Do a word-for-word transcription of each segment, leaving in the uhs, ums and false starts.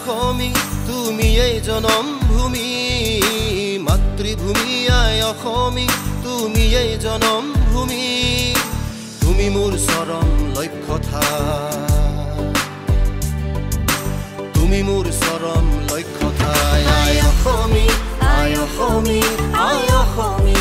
অসমী তুমি এই জনমভূমি মাতৃভূমি আই অসমী তুমি এই জনমভূমি তুমি মোৰ চৰম লক্ষ্য ঠাই তুমি মোৰ চৰম লক্ষ্য ঠাই আই অসমী আই অসমী আই অসমী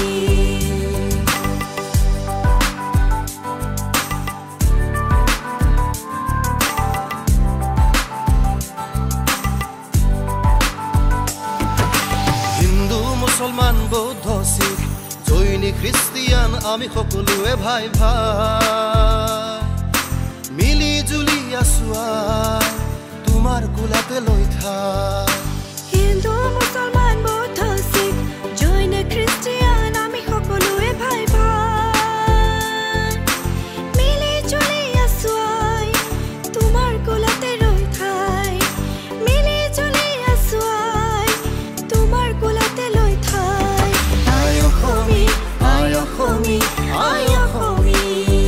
মুসলমান বৌদ্ধ শিখ জৈনী খ্ৰীষ্টিয়ান আমি সকলোৱে ভাই ভাই মিলি জুলি আছো তোমাৰ কোলাতে লৈ ঠাই হিন্দু মুসলমান বৌদ্ধ শিখ জৈনী খ্ৰীষ্টিয়ান আমি সকলোৱে ভাই ভাই মিলি জুলি আছো তোমাৰ কোলাতে লৈ ঠাই মিলি জুলি আছো তোমাৰ কোলাতে লৈ ঠাই আই অসমী আই অসমী আই অসমী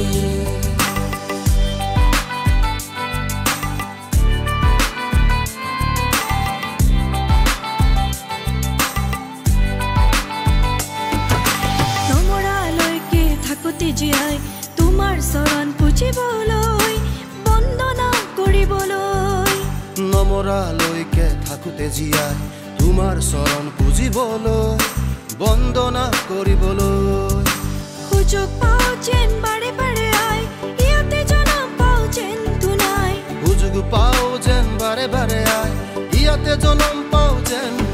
নমৰালৈকে থাকোতে জীয়াই তোমাৰ চৰণ পুজিবলৈ বন্দনা কৰিবলৈ নমৰালৈকে থাকোতে জীয়াই তোমাৰ চৰণ পুজিবলৈ বন্দনা কৰিবলৈ সুযোগ পাও যেন বাৰে বাৰে আই ইয়াতে জনম পাও যেন দুনাই সুযোগ পাও যেন বাৰে বাৰে আই ইয়াতে জনম পাও যেন